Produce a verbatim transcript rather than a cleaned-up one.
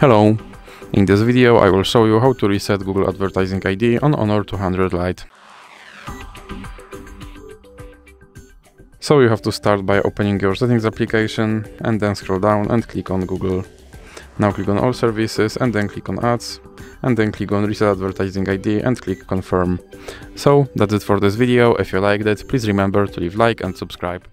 Hello! In this video I will show you how to reset Google Advertising I D on Honor two hundred Lite. So you have to start by opening your settings application and then scroll down and click on Google. Now click on all services and then click on ads and then click on reset advertising I D and click confirm. So that's it for this video. If you liked it, please remember to leave like and subscribe.